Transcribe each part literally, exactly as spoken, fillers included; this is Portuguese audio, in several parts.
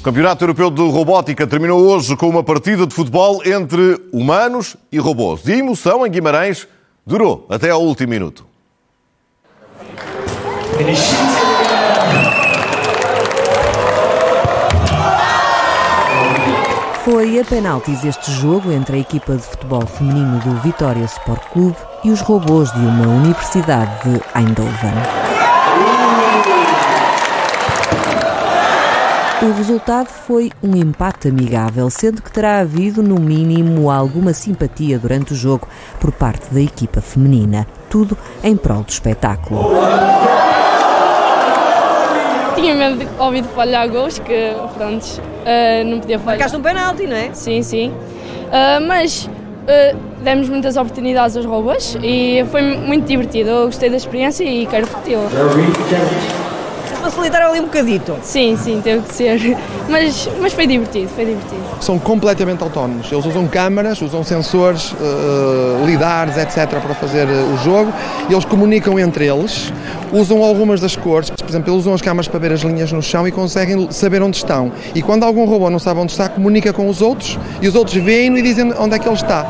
Campeonato Europeu de Robótica terminou hoje com uma partida de futebol entre humanos e robôs. E a emoção em Guimarães durou até ao último minuto. Foi a penaltis este jogo entre a equipa de futebol feminino do Vitória Sport Clube e os robôs de uma universidade de Eindhoven. O resultado foi um empate amigável, sendo que terá havido, no mínimo, alguma simpatia durante o jogo por parte da equipa feminina. Tudo em prol do espetáculo. Tinha medo de ouvido falhar gols, que pronto, uh, não podia falhar. Marcaste um penalti, não é? Sim, sim. Uh, mas uh, demos muitas oportunidades aos robôs e foi muito divertido. Eu gostei da experiência e quero repeti-la. Facilitaram ali um bocadito. Sim, sim, teve de ser. Mas, mas foi divertido, foi divertido. São completamente autónomos. Eles usam câmaras, usam sensores, uh, lidares, etcétera para fazer uh, o jogo. Eles comunicam entre eles, usam algumas das cores. Por exemplo, eles usam as câmaras para ver as linhas no chão e conseguem saber onde estão. E quando algum robô não sabe onde está, comunica com os outros e os outros veem-no e dizem onde é que ele está.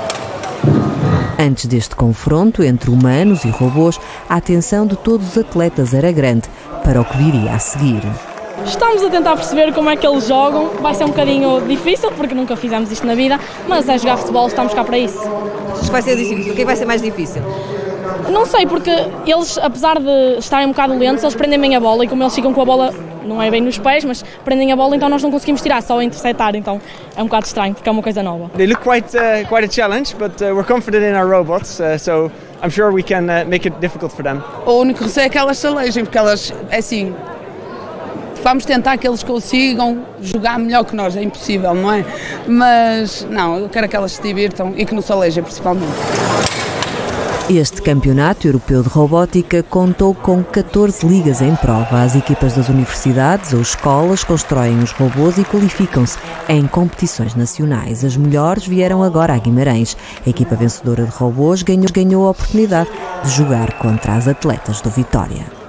Antes deste confronto entre humanos e robôs, a atenção de todos os atletas era grande para o que viria a seguir. Estamos a tentar perceber como é que eles jogam. Vai ser um bocadinho difícil, porque nunca fizemos isto na vida, mas é jogar futebol, estamos cá para isso. Isto vai ser difícil. O que vai ser mais difícil? Não sei, porque eles, apesar de estarem um bocado lentos, eles prendem bem a bola e como eles ficam com a bola, não é bem nos pés, mas prendem a bola, então nós não conseguimos tirar, só a interceptar, então é um bocado estranho, porque é uma coisa nova. They look quite uh, quite a challenge, but uh, we're confident in our robots, uh, so I'm sure we can uh, make it difficult for them. O único receio é que elas se alejem, porque elas, é assim, vamos tentar que eles consigam jogar melhor que nós, é impossível, não é? Mas, não, eu quero que elas se divirtam e que não se alejem, principalmente. Este Campeonato Europeu de Robótica contou com catorze ligas em prova. As equipas das universidades ou escolas constroem os robôs e qualificam-se em competições nacionais. As melhores vieram agora a Guimarães. A equipa vencedora de robôs ganhou, ganhou a oportunidade de jogar contra as atletas do Vitória.